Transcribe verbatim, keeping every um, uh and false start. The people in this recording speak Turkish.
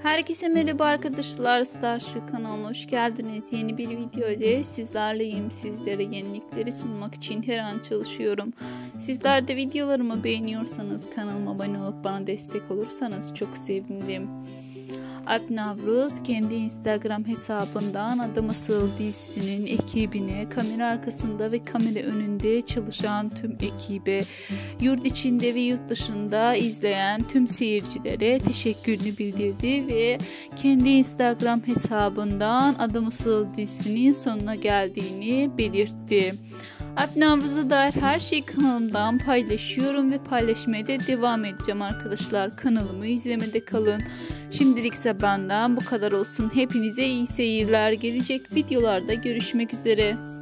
Herkese merhaba arkadaşlar, Starship kanalına hoş geldiniz. Yeni bir video ile sizlerleyim. Sizlere yenilikleri sunmak için her an çalışıyorum. Sizler de videolarımı beğeniyorsanız kanalıma abone olup bana destek olursanız çok sevinirim. Alp Navruz kendi Instagram hesabından Adım Asıl dizisinin ekibine, kamera arkasında ve kamera önünde çalışan tüm ekibe, yurt içinde ve yurt dışında izleyen tüm seyircilere teşekkürünü bildirdi ve kendi Instagram hesabından Adım Asıl dizisinin sonuna geldiğini belirtti. Alp Navruz'a dair her şeyi kanalımdan paylaşıyorum ve paylaşmaya da devam edeceğim arkadaşlar. Kanalımı izlemede kalın. Şimdilik ise benden bu kadar olsun. Hepinize iyi seyirler. Gelecek videolarda görüşmek üzere.